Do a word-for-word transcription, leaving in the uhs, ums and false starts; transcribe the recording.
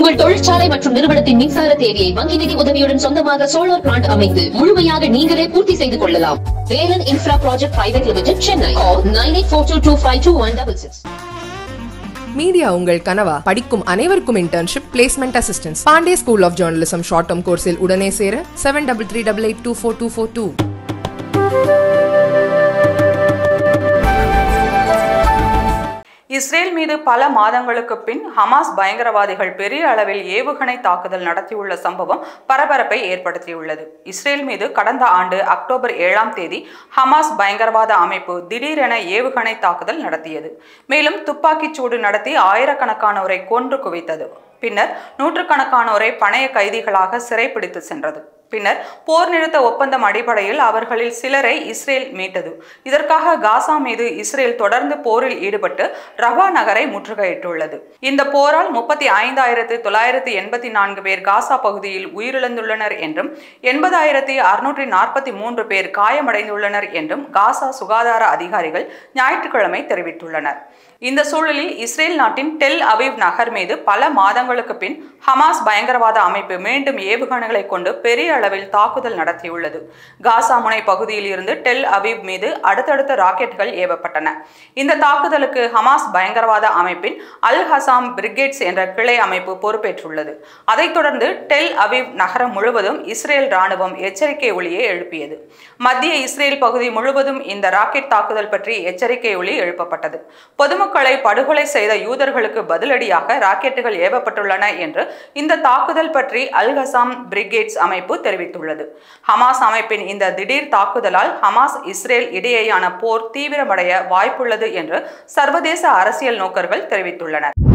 உங்கள் தொழிற்சாலை மற்றும் நிறுவனத்தின் மின்சார தேவையை வங்கி நிதி உதவியுடன் சொந்தமாக சோலார் பிளான்ட் அமைத்து முழுமையாக நீங்களே பூர்த்தி செய்து கொள்ளலாம். Velan infra project private limited, Chennai. Nine eight four two two five two one six six. Media உங்கள் கனவா? படிக்கும் அனைவருக்கும் internship, placement assistance. Pandey school of journalism short term கோர்ஸில் உடனே சேர seven double three double eight two four two four two. Israel மீது பல மாதங்களுக்கு பின் ஹமாஸ் பயங்கரவாதிகள் பெரிய அளவில் ஏவுகணை தாக்குதல் நடத்தியுள்ள சம்பவம் பரபரப்பை ஏற்படுத்தியுள்ளது. இஸ்ரேல் மீது கடந்த ஆண்டு அக்டோபர் ஏழாம் தேதி ஹமாஸ் பயங்கரவாத அமைப்பு திடீரென ஏவுகணை தாக்குதல் நடத்தியது. மேலும் துப்பாக்கிச் சூடு நடத்தி ஆயிரக்கணக்கானோரை கொன்று குவித்தது. பின்னர் நூற்றுக்கணக்கானோரை பணைய கைதிகளாக சிறைப்பிடித்து சென்றது. பின்னர் போர் நிறுத்த ஒப்பந்தம் அடிப்படையில் அவர்களில் சிலரை இஸ்ரேல் மீட்டது. இதற்காக காசா மீது இஸ்ரேல் தொடர்ந்து போரில் ஈடுபட்டு ரபா நகரை முற்றுகையிட்டுள்ளது. இந்த போரால் முப்பத்தி ஐந்தாயிரத்து தொள்ளாயிரத்தி எண்பத்தி நான்கு பேர் காசா பகுதியில் உயிரிழந்துள்ளனர் என்றும் எண்பதாயிரத்தி அறுநூற்றி நாற்பத்தி மூன்று பேர் காயமடைந்துள்ளனர் என்றும் காசா சுகாதார அதிகாரிகள் ஞாயிற்றுக்கிழமை தெரிவித்துள்ளனர். இந்த சூழலில் இஸ்ரேல் நாட்டின் டெல் அவீவ் நகர் மீது பல மாதங்களுக்கு பின் ஹமாஸ் பயங்கரவாத அமைப்பு மீண்டும் ஏவுகணைகளை கொண்டு பெரிய அளவில் தாக்குதல் நடத்தியுள்ளது. காசா முனை பகுதியில் இருந்து டெல் அவீவ் மீது அடுத்தடுத்த ராக்கெட்டுகள் ஏவப்பட்டன. இந்த தாக்குதலுக்கு ஹமாஸ் பயங்கரவாத அமைப்பின் அல் ஹசாம் பிரிகேட்ஸ் என்ற கிளை அமைப்பு பொறுப்பேற்றுள்ளது. அதைத் தொடர்ந்து டெல் அவீவ் நகரம் முழுவதும் இஸ்ரேல் ராணுவம் எச்சரிக்கை ஒலியை எழுப்பியது. மத்திய இஸ்ரேல் பகுதி முழுவதும் இந்த ராக்கெட் தாக்குதல் பற்றி எச்சரிக்கை ஒலி எழுப்பப்பட்டது. பொதுமக்களை படுகொலை செய்த யூதர்களுக்கு பதிலடியாக ராக்கெட்டுகள் ஏவப்பட்டுள்ளன என்று இந்த தாக்குதல் பற்றி அல் ஹசாம் பிரிகேட்ஸ் அமைப்பு தெரிவித்துள்ளது. ஹமாஸ் அமைப்பின் இந்த திடீர் தாக்குதலால் ஹமாஸ் இஸ்ரேல் இடையேயான போர் தீவிரமடைய வாய்ப்புள்ளது என்று சர்வதேச அரசியல் நோக்கர்கள் தெரிவித்துள்ளனர்.